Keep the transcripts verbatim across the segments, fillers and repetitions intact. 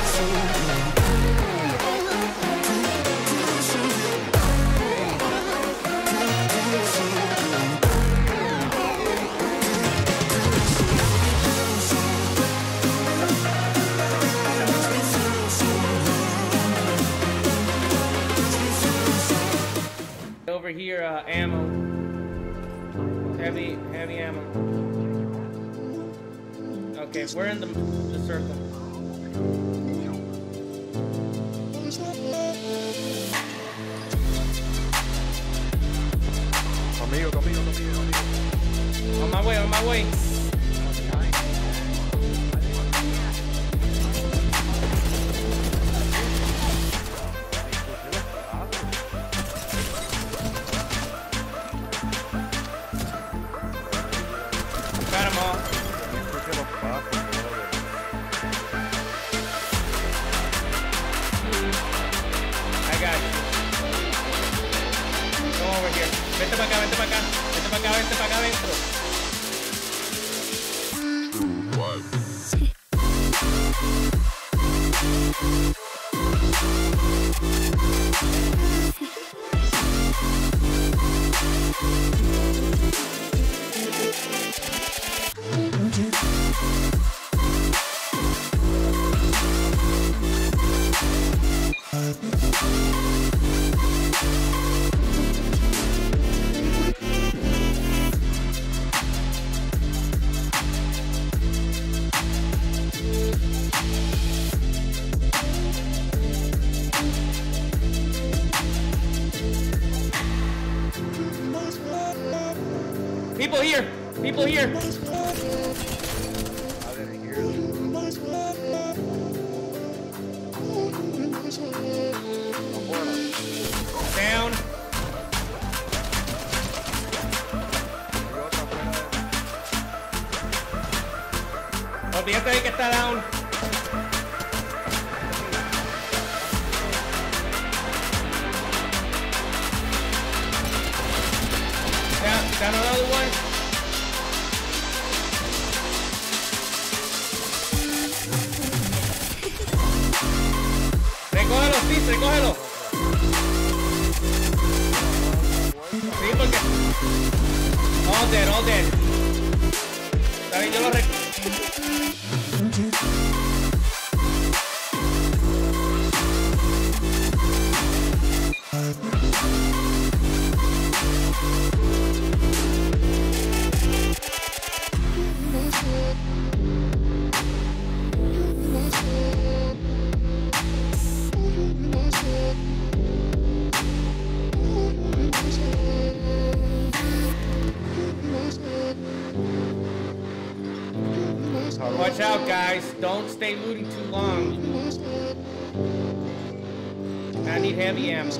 Over here, uh, ammo. Heavy, heavy ammo. Okay, we're in the, the circle. Conmigo, conmigo, conmigo, conmigo. On my way, on my way. Got him all. I got you. Come over here. Vente para acá, vente para acá. Vente para acá, vente para acá adentro. People here! People here! Down. Olvídate de que está down. Down, down another one. Recógelo, sí, recógelo. Sí, porque... All dead, all dead. Está bien, yo lo recogí. Watch out, guys. Don't stay looting too long. I need heavy ammo.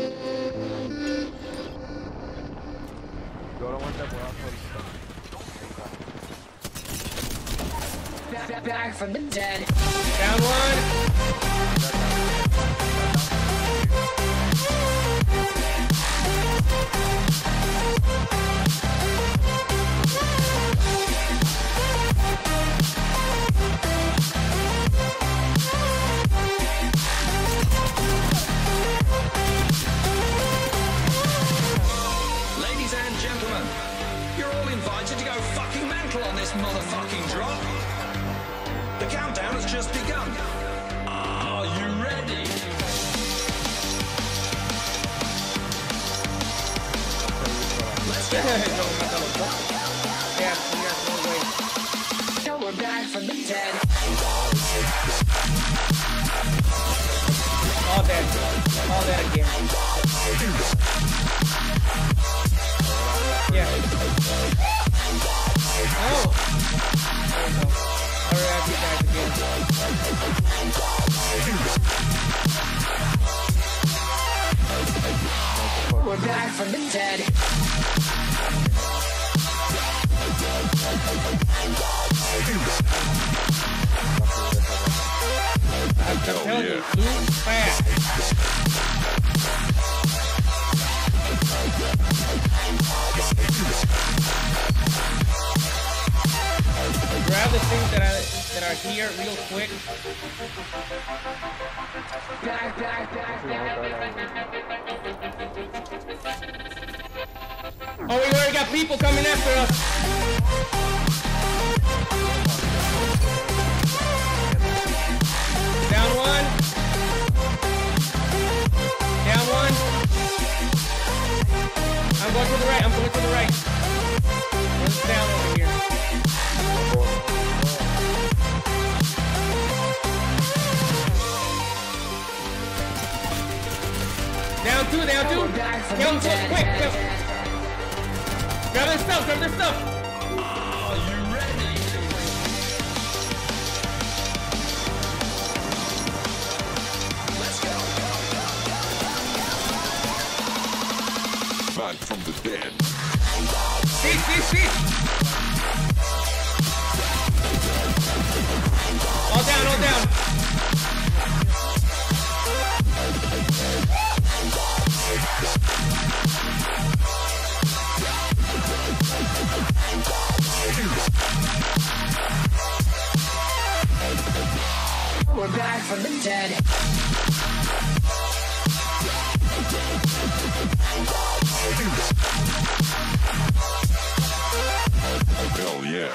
Back from the dead. Down one. Ladies and gentlemen, you're all invited to go fucking mental on this motherfucking drop. The countdown has just begun. Are you ready? Let's go. Yeah, there's no way. So we're back from the dead. All dead. All dead again. Yeah. Oh. There we go. Hurry up, you guys again. We're back from the dead. I'm telling you, loot fast. Grab the things that I that are here real quick. Back, back, back, back. Oh, we already got people coming after us. Down one. Down one. I'm going to the right. I'm going to the right. One's down over here. Down two, down two. Kill them quick, quick. Kill. Grab their stuff, grab their stuff. Are you ready? Let's go. Back from the dead. Sheet, sheet, sheet. All down, all down. We're back from the dead. Hell yeah.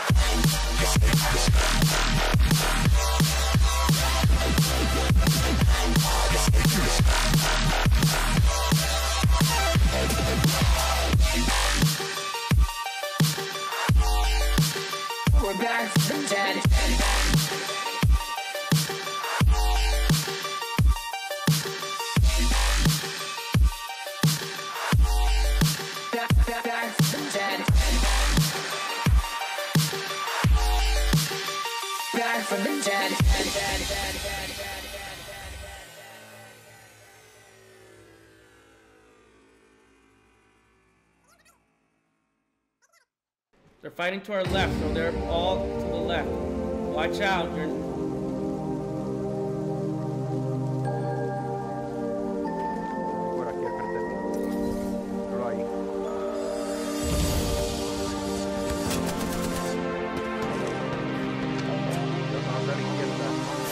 We're back from the dead. Back, back, back from the dead. Back from the dead. They're fighting to our left, so they're all to the left. Watch out. You're... Por aquí al frente. Solo ahí. Los vamos a la izquierda.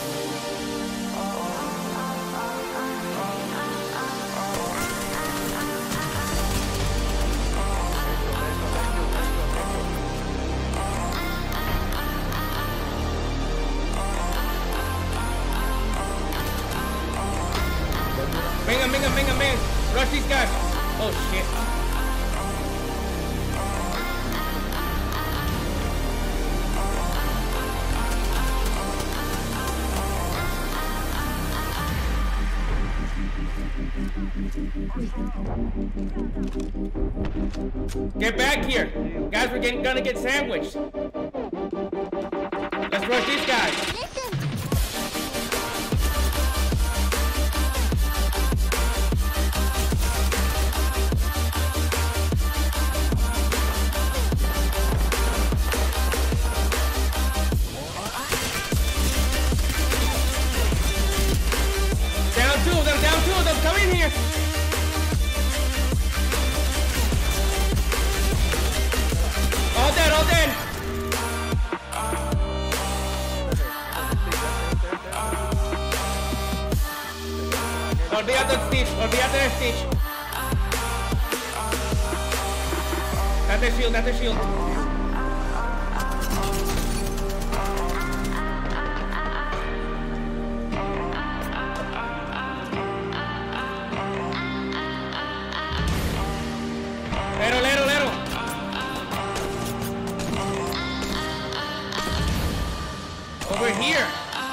Venga, venga, venga, venga. Rush these guys. Oh, shit. Get back here. Guys, we're getting, gonna get sandwiched. Let's rush these guys. Down two of them, down two of them, come in here. All dead, all dead. Olvídate del Stitch, olvídate del Stitch. Date shield, date shield. Lero, lero, lero. Over here.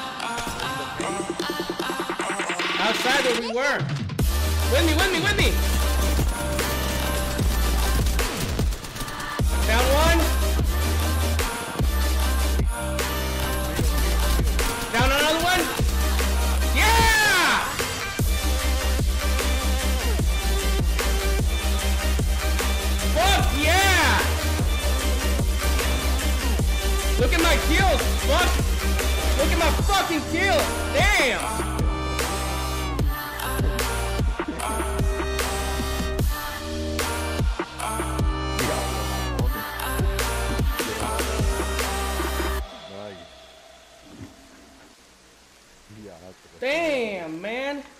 Outside where we were. With me, with me, with me. Down one. Down another one. Yeah! Fuck yeah! Look at my kills, fuck! Look at my fucking kills! Damn! Damn, man.